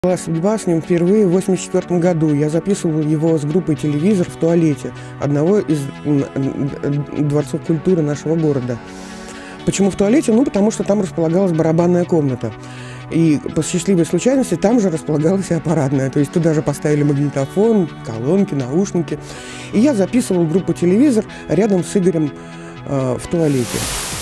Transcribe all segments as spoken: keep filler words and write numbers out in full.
Была судьба с ним впервые в восемьдесят четвёртом году. Я записывал его с группой «Телевизор» в туалете одного из дворцов культуры нашего города. Почему в туалете? Ну, потому что там располагалась барабанная комната. И по счастливой случайности там же располагалась и аппаратная. То есть туда же поставили магнитофон, колонки, наушники. И я записывал группу «Телевизор» рядом с Игорем э, в туалете.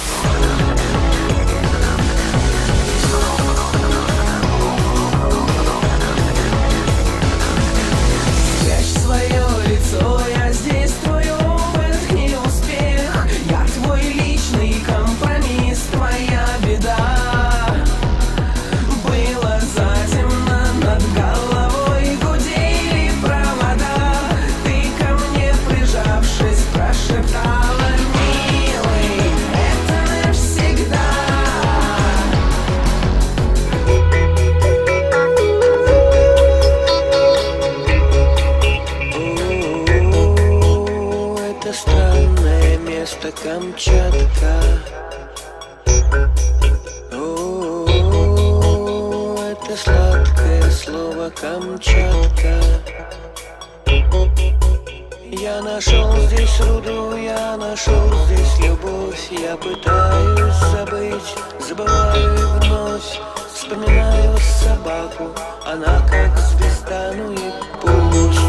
Камчатка. О, это сладкое слово Камчатка. Я нашел здесь руду, я нашел здесь любовь. Я пытаюсь забыть, забываю и вновь вспоминаю собаку, она как звезда, ну и пусть.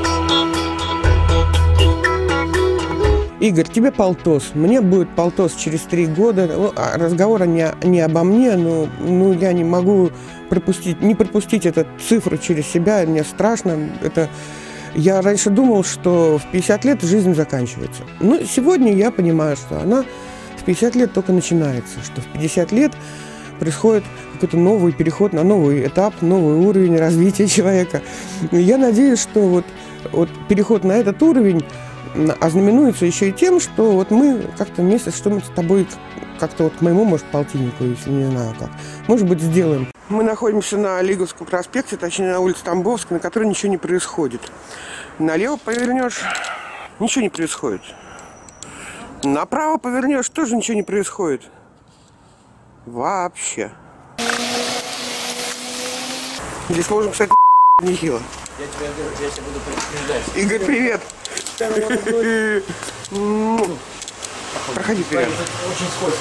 Игорь, тебе полтос, мне будет полтос через три года. Разговор не, не обо мне, но ну, я не могу пропустить, не пропустить эту цифру через себя, мне страшно. Это... Я раньше думал, что в пятьдесят лет жизнь заканчивается. Но сегодня я понимаю, что она в пятьдесят лет только начинается, что в пятьдесят лет происходит какой-то новый переход на новый этап, новый уровень развития человека. Я надеюсь, что вот, вот переход на этот уровень ознаменуется еще и тем, что вот мы как-то вместе что мы с тобой как-то вот к моему, может, полтиннику, если не знаю как, может быть, сделаем. Мы находимся на Лиговском проспекте, точнее на улице Тамбовской, на которой ничего не происходит. Налево повернешь, ничего не происходит. Направо повернешь, тоже ничего не происходит. Вообще. Здесь можем, кстати, нехило. Я тебя, я тебя буду предупреждать. Игорь, привет. Проходи вперед. Очень скользко.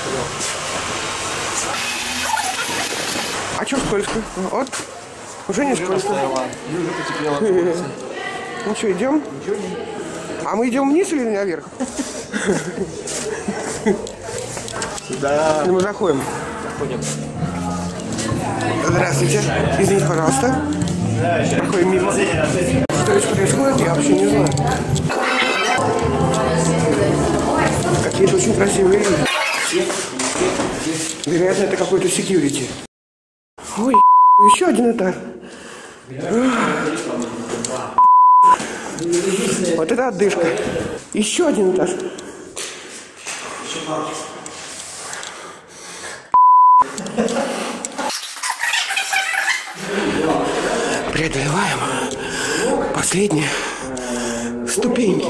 А что скользко? Вот. Уже не скользко. Уже потеплело. Ну что, идем? А мы идем вниз или наверх? Сюда. Мы заходим. Заходим. Здравствуйте. Извините, пожалуйста. Проходим мимо. Что здесь происходит, я вообще не знаю. Какие-то очень красивые люди. Вероятно, это какой-то секьюрити. Ой, еще один этаж. Вот это отдышка. Еще один этаж. Преодолеваем последние ступеньки.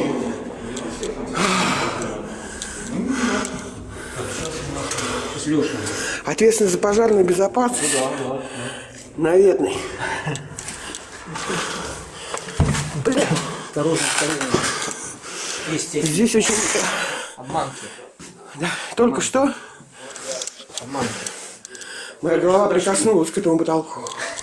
Ответственность за пожарную безопасность. Наветный. Осторожно, осторожно. Здесь очень... Обманки. Да, только что Обманки. моя голова прикоснулась к этому потолку.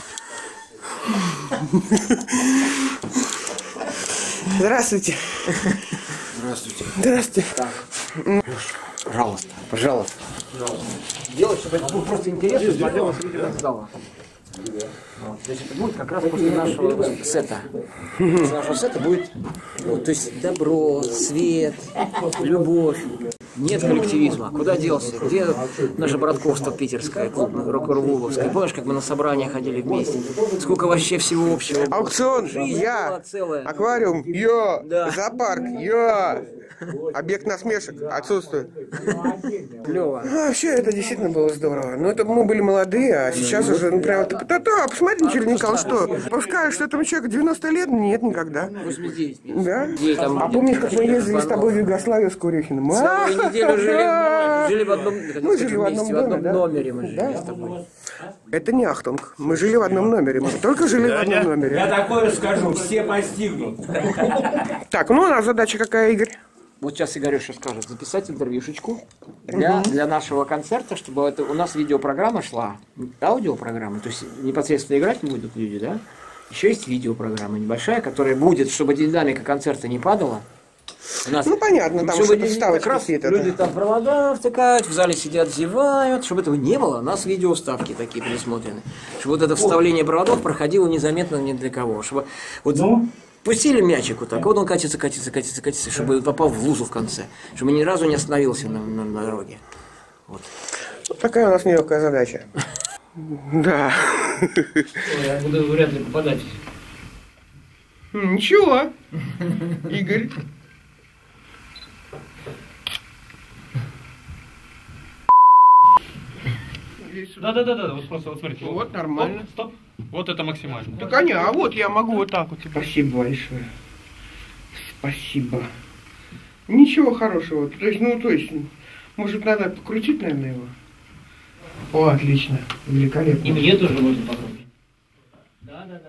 Здравствуйте. Здравствуйте. Здравствуйте. Так. Пожалуйста, пожалуйста. Делай, чтобы это было просто интересно для зрителей зала. Вот. То есть это будет как раз после нашего сета. После нашего сета будет, вот, то есть добро, свет, любовь. Нет коллективизма. Куда делся? Где наше братковство питерское, рок-н-ролловское? Помнишь, как мы на собрания ходили вместе? Сколько вообще всего общего? Аукцион, я, аквариум, йо, Да. зоопарк, йо, объект насмешек отсутствует. Клево. Ну, вообще, это действительно было здорово. Но это мы были молодые, а сейчас уже, ну, прям, ты, да, да, посмотри, Черникал, что? Пускай, что этому человеку девяносто лет? Нет, никогда. восемьдесят девять. Да? Где там А помнишь, как мы ездили с тобой в Югославию с Курехиным? А? неделю жили, жили в одном, Мы жили в одном вместе, в доме, одном да? номере мы жили Да. с тобой. Это не ахтунг. Мы жили в одном номере. Мы только жили в одном Я номере. такое скажу, все постигнут. Так, ну у нас задача какая, Игорь? Вот сейчас Игорюша скажет, записать интервьюшечку для, угу. для нашего концерта, чтобы это, у нас видеопрограмма шла, аудиопрограмма, то есть непосредственно играть не будут люди, да? Еще есть видеопрограмма небольшая, которая будет, чтобы динамика концерта не падала. У нас, ну понятно, там чтобы что-то вставочки как раз какие-то. Люди Да. там провода втыкают, в зале сидят, зевают. Чтобы этого не было, у нас видеоставки такие предусмотрены. Чтобы вот это вставление проводов проходило незаметно ни для кого. Чтобы вот ну? Пустили мячик вот так, вот он катится, катится, катится, катится, чтобы попал в лузу в конце. Чтобы ни разу не остановился на, на, на дороге. Вот. Вот такая у нас нелегкая задача. Да. Я буду вряд ли попадать. Ничего, Игорь. Да, да, да, да, вот просто вот смотрите. Вот нормально. Оп, стоп. Вот это максимально. Да, конечно, а вот я могу вот так вот. Спасибо большое. Спасибо. Ничего хорошего. То есть, ну, то есть, может, надо покрутить, наверное, его. О, отлично. Великолепно. И мне тоже можно попробовать. Да, да, да.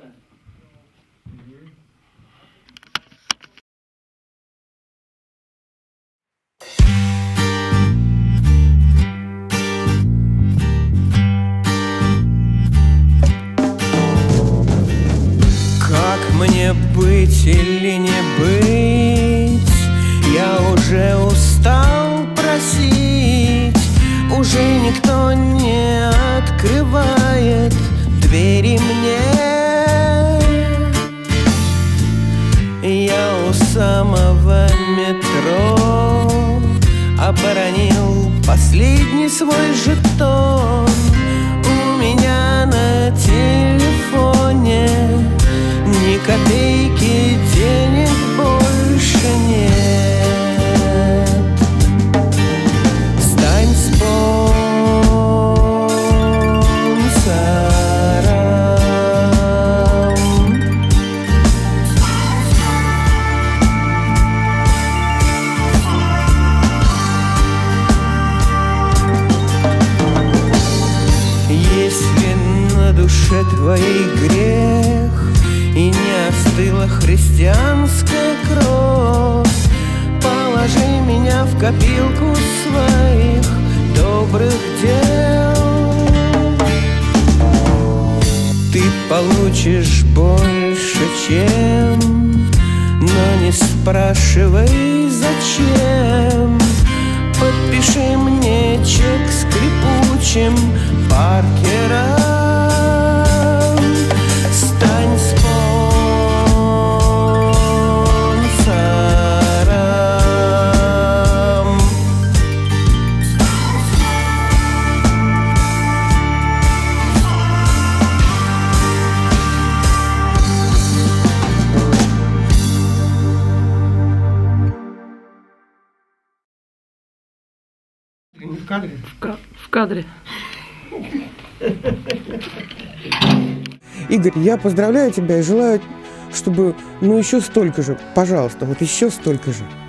Как мне быть или не быть? Я уже устал просить. Уже никто не открывает двери мне. Я у самого метро оборонил последний свой жетон. У меня на телефоне ни копейки денег больше нет. Стань спонсором. Если на душе твоей грех и не остыла христианская кровь, положи меня в копилку своих добрых дел. Ты получишь больше, чем, но не спрашивай зачем. Подпиши мне чек скрипучим Паркером. Стань спонсором. В кадре? В, ка- в кадре. Игорь, я поздравляю тебя и желаю, чтобы, ну, еще столько же, пожалуйста, вот еще столько же.